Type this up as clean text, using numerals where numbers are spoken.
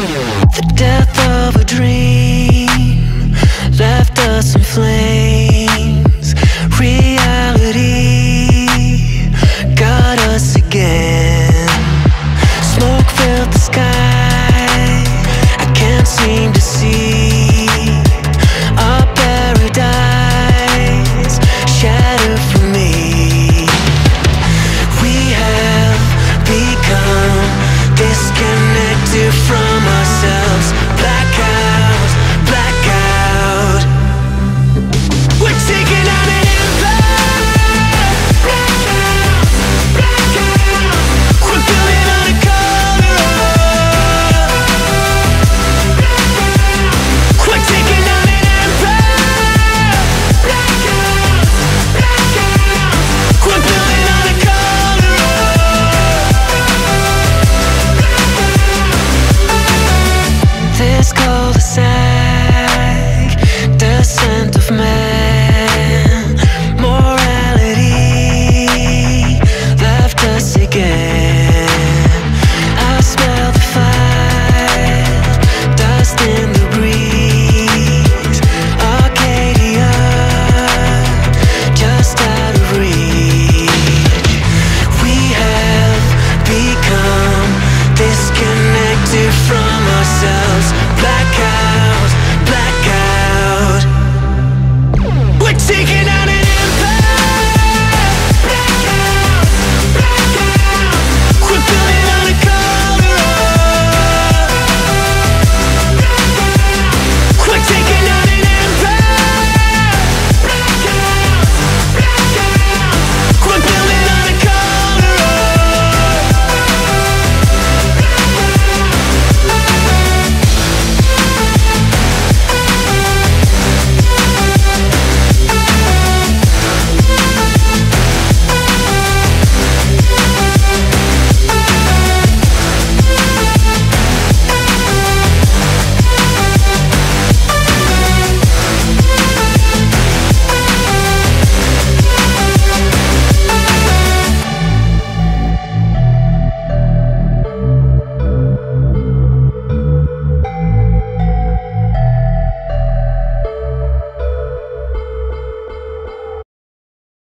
The death of a dream left us in flames. Reality got us again. Smoke filled the sky, I can't seem to see our paradise shattered for me. We have become disconnected from ourselves. Blackout, blackout. We're taking out an empire. Blackout, blackout. We're building on a corridor. Blackout. We're taking out an empire. Blackout, blackout. We're building on a corridor. This cul-de-sac, descent of man. Morality left us again. I smell the fire, dust in the breeze. Arcadia, just out of reach. We have become disconnected from ourselves. Blackout.